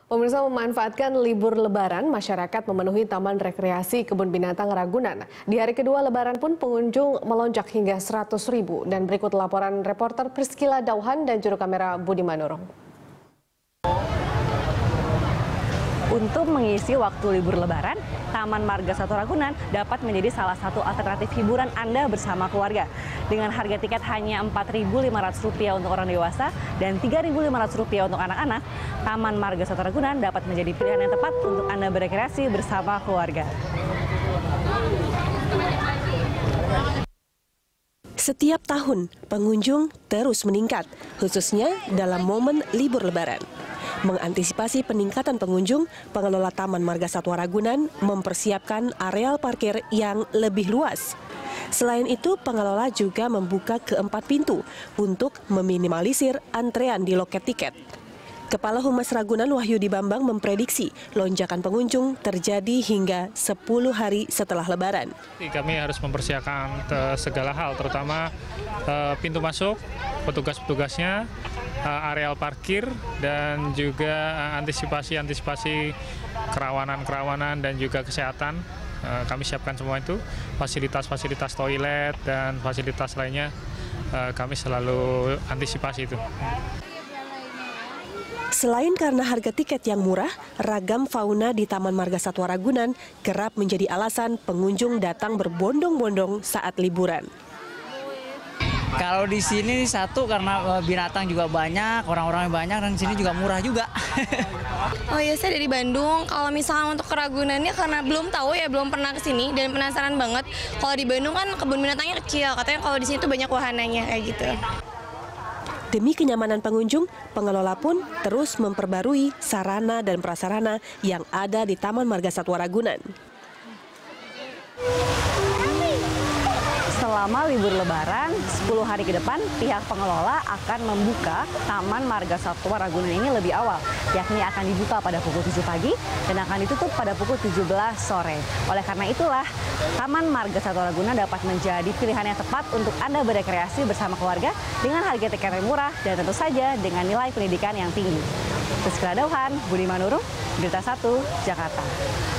Pemirsa, memanfaatkan libur Lebaran, masyarakat memenuhi Taman Rekreasi Kebun Binatang Ragunan. Di hari kedua Lebaran pun pengunjung melonjak hingga 100.000. Dan berikut laporan reporter Priscila Dauhan dan juru kamera Budi Manurung. Untuk mengisi waktu libur Lebaran, Taman Marga Satwa Ragunan dapat menjadi salah satu alternatif hiburan Anda bersama keluarga. Dengan harga tiket hanya Rp4.500 untuk orang dewasa dan Rp3.500 untuk anak-anak, Taman Marga Satwa Ragunan dapat menjadi pilihan yang tepat untuk Anda berekreasi bersama keluarga. Setiap tahun, pengunjung terus meningkat, khususnya dalam momen libur Lebaran. Mengantisipasi peningkatan pengunjung, pengelola Taman Marga Satwa Ragunan mempersiapkan areal parkir yang lebih luas. Selain itu, pengelola juga membuka keempat pintu untuk meminimalisir antrean di loket tiket. Kepala Humas Ragunan Wahyudi Bambang memprediksi lonjakan pengunjung terjadi hingga 10 hari setelah Lebaran. Kami harus mempersiapkan segala hal, terutama pintu masuk, petugas-petugasnya, areal parkir, dan juga antisipasi kerawanan dan juga kesehatan. Kami siapkan semua itu, fasilitas toilet dan fasilitas lainnya kami selalu antisipasi itu. Selain karena harga tiket yang murah, ragam fauna di Taman Marga Satwa Ragunan kerap menjadi alasan pengunjung datang berbondong-bondong saat liburan. Kalau di sini satu karena binatang juga banyak, orang-orangnya banyak, dan sini juga murah juga. Oh iya, saya dari Bandung. Kalau misalnya untuk ke Ragunannya karena belum tahu ya, belum pernah ke sini dan penasaran banget. Kalau di Bandung kan kebun binatangnya kecil, katanya kalau di sini tuh banyak wahananya kayak gitu. Demi kenyamanan pengunjung, pengelola pun terus memperbarui sarana dan prasarana yang ada di Taman Marga Satwa Ragunan. Selama libur Lebaran, 10 hari ke depan, pihak pengelola akan membuka Taman Marga Satwa Ragunan ini lebih awal, yakni akan dibuka pada pukul 7 pagi dan akan ditutup pada pukul 17 sore. Oleh karena itulah, Taman Marga Satwa Ragunan dapat menjadi pilihan yang tepat untuk Anda berekreasi bersama keluarga dengan harga tiket yang murah dan tentu saja dengan nilai pendidikan yang tinggi. Priscila Dauhan, Budi Manurung, Berita 1, Jakarta.